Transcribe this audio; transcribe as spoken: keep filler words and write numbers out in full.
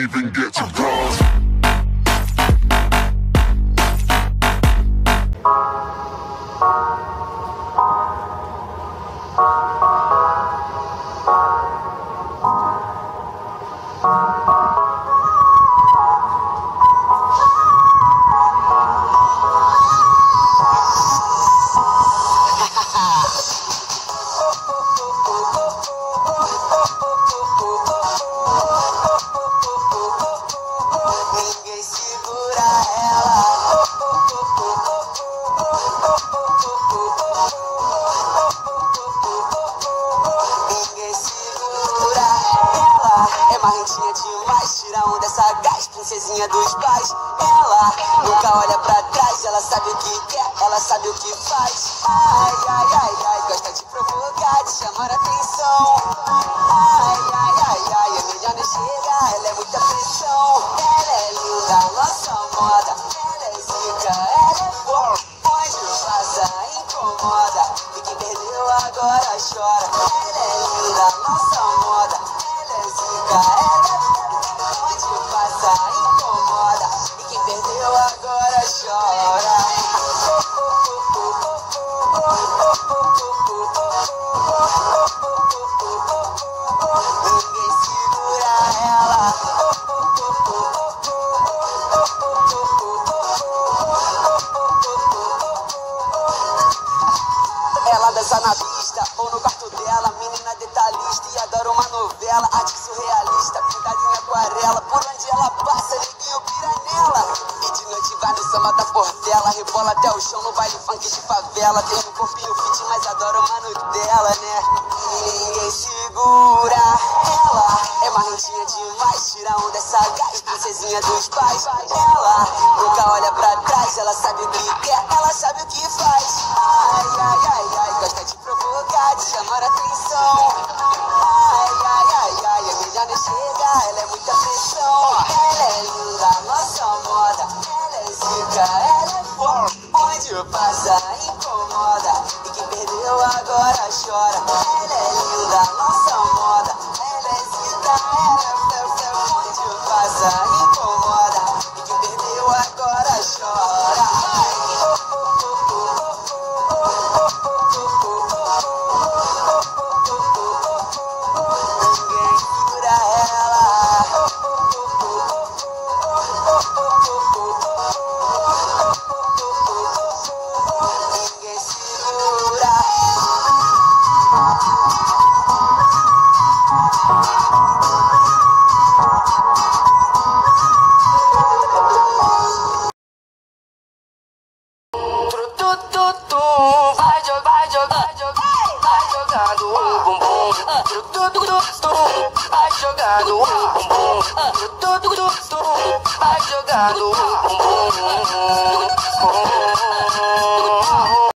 even get to cross. Ninguém segura ela. Ninguém segura ela. É marrentinha demais, tira onda sagaz, princesinha dos pais. Ela nunca olha pra trás, ela sabe o que quer, ela sabe o que faz. Ai, ai, ai, ai, gosta de provocar, de chamar atenção. Ai, ai, ai, ai, é melhor não chegar, ela é muita pressão. Ela é linda, nossa moda, ela é zica, ela é boa. Onde passa, incomoda, e quem perdeu agora chora. Ela é linda, nossa moda, ela é zica, ela é boa. Onde passa, incomoda, e quem perdeu agora chora. Ninguém segura ela. Ela dança na pista ou no quarto dela, menina detalhista e adora uma novela, arte surrealista, pintada em aquarela, por onde ela passa, neguinho pira nela. E de noite vai no samba da Portela, rebola até o chão no baile funk de favela. Tem um corpinho fit, mas adora uma Nutella, né? Ninguém segura ela. É marrentinha demais, tira onda sagaz, princesinha dos pais. Ela nunca olha pra trás, ela sabe o que quer, ela sabe o que faz. Ai, ai, ai, ai, gosta de provocar, de chamar atenção. Ai, ai, ai, ai, é melhor não chegar, ela é muita pressão. Ela é linda, nossa moda, ela é zica, ela é boa. Onde passa, incomoda, e quem perdeu agora chora. Ela é linda, nossa moda, ela é zica, ela é boa. Onde passa, incomoda, e quem perdeu agora chora. Ninguém segura ela. Ninguém segura. Tu, tu, tu, tu. Vai jogar, vai jogar, vai jogando o bumbum. Tu, tu, tu, tu, tu. Vai jogando o bumbum. Tu, tu, tu, tu, tu. Vai jogando o bumbum.